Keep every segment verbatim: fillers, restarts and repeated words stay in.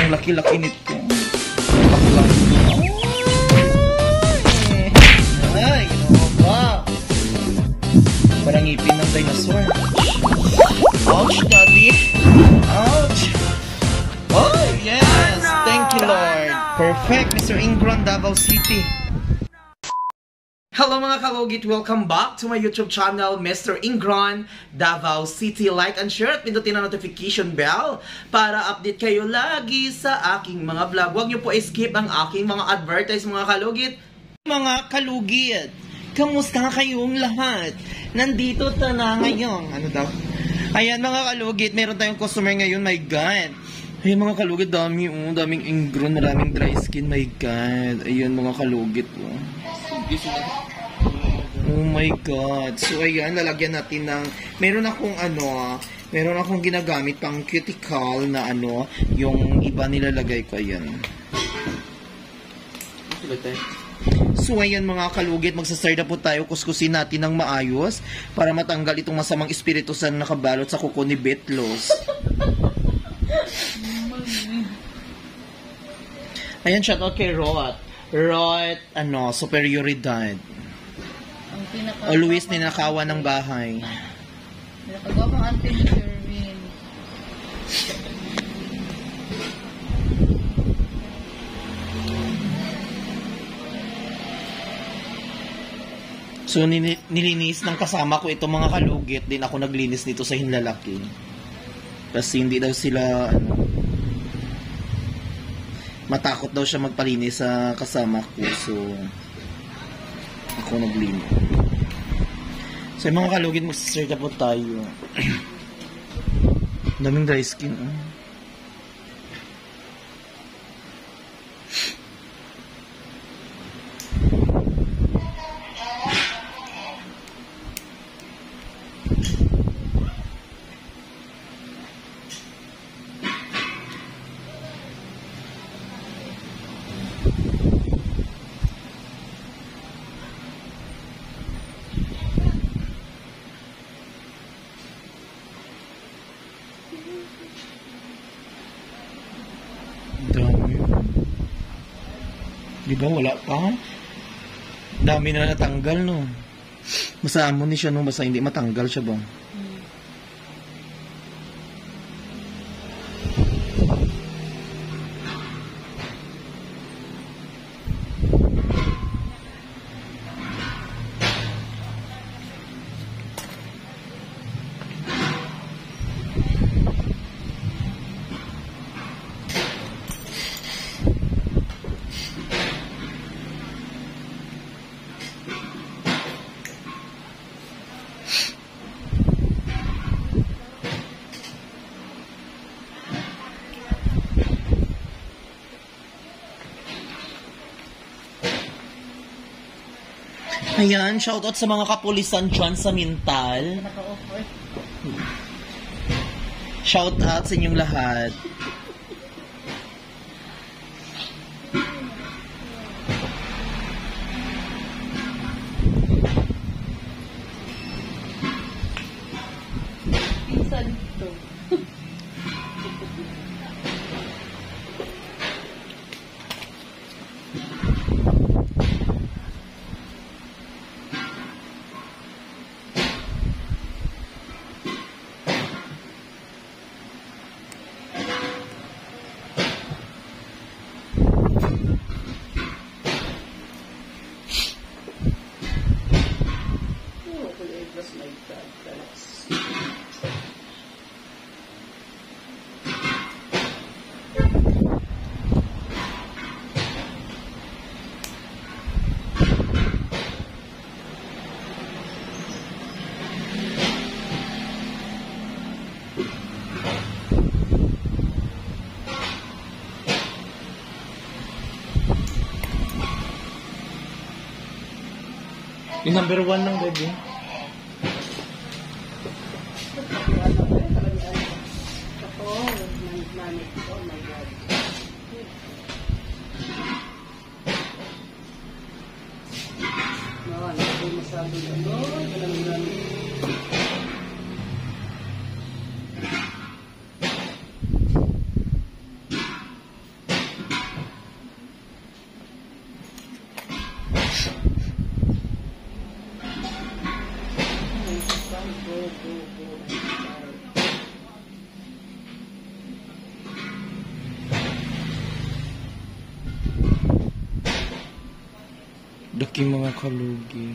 Ang laki-laki nito. Baklang. Ay, ginawa ba? Parang ngipin ng dinosaur. Ouch, daddy. Ouch. Oh, yes. Thank you, Lord. Perfect, Mister Ingrown, Davao City. Hello mga kalugit! Welcome back to my YouTube channel, Mister Ingrown, Davao City. Like and share at pindutin ang notification bell para update kayo lagi sa aking mga vlog. Huwag niyo po skip ang aking mga advertise mga kalugit. Mga kalugit, kamusta kayong lahat? Nandito ta na ngayon. Ano daw? Ayan mga kalugit, meron tayong customer ngayon. My God! Ayan mga kalugit, dami, oh, daming ingrown, maraming dry skin. My God! Ayan mga kalugit, oh. Oh my God. So, ayan, lalagyan natin ng, meron akong ano, meron akong ginagamit pang cuticle na ano, yung iba nilalagay ko, ayan. So, ayan mga kalugit, magsastart na po tayo, kuskusin natin ng maayos para matanggal itong masamang espiritu sa nakabalot sa kuko ni Betlos. Ayan, shout out kay Rot. Rot, ano, superioridad. Always ninakawan ng bahay. Ninakawa pang ante ni Jerwin. So, nilinis ng kasama ko itong mga kalugit. Din ako naglinis nito sa hinlalaki. Kasi hindi daw sila, ano, matakot daw siya magpalinis sa kasama ko. So, ako naglinis. So, mga kalugit, mag-search na po tayo. Daming dry skin, oh. Dami. Di ba wala pa? Dami na natanggal, no? Masaan mo ni siya, no? Basta hindi matanggal siya ba? Ayan, shoutout sa mga kapulisan dyan sa Mintal. Shoutout sa inyong lahat. Pinsan ito. Yung number one ng baby. Oh my God. No, ano po masabi ko? No, walang Aking mga kalugi.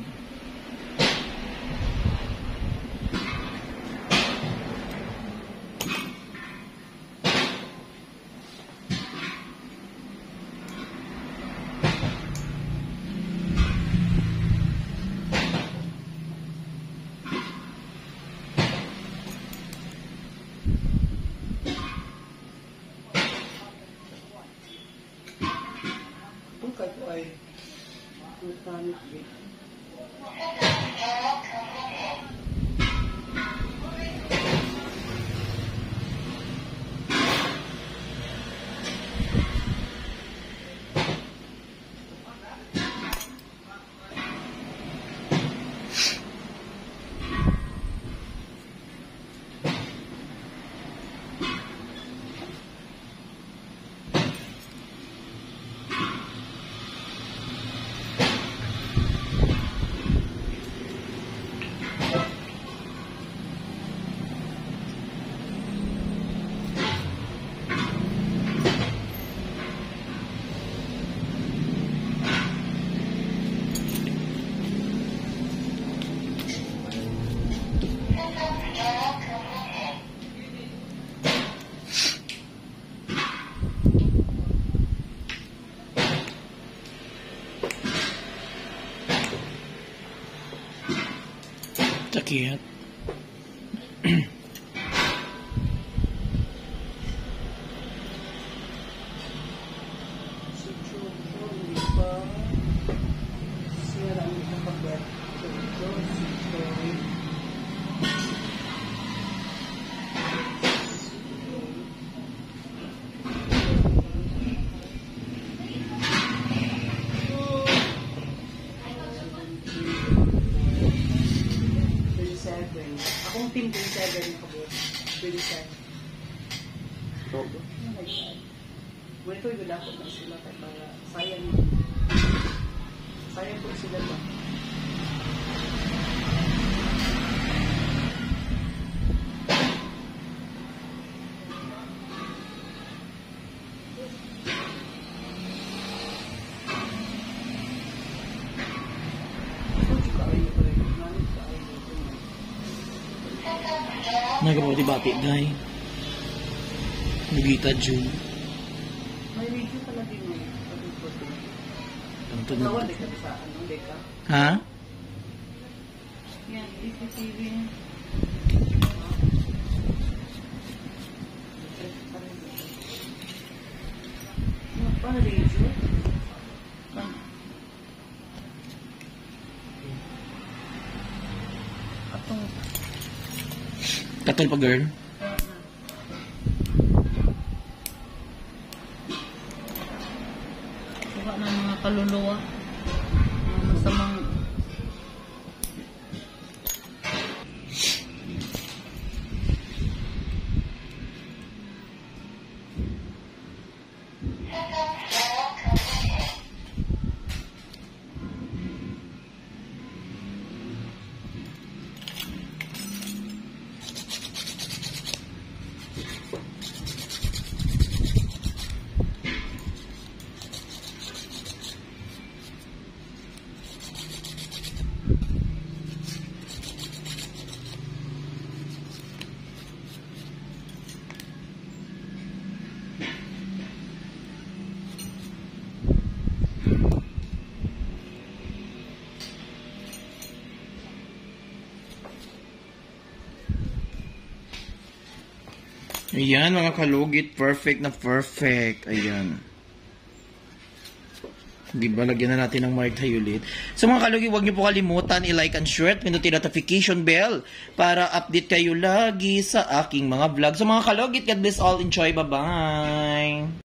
Bukan ko ay Titanic gate. Sakit. Si Chucho, hindi pa sira ang kapag Chucho, si Joey. Akong team twenty-seven na kabot. twenty-seven. Oh my God. Wait ko yung lakot na sila kaya para sayang. Sayang po sila ba? Nagapati bati day. Nagita June. May video pala din mo. Ang tunod. Nawan, deka sa anong deka? Ha? Yan, D C T V. Ano pa na radio? Atong Katol pa girl. Suka na mga kaluluwa. Mga masamang Ayan mga kalugit, perfect na perfect. Ayan. Di ba, lagyan na natin ng marked ulit. So mga kalugit, huwag niyo po kalimutan i-like and share at pinutin notification bell para update kayo lagi sa aking mga vlog. So mga kalugit, God bless all. Enjoy. Bye-bye.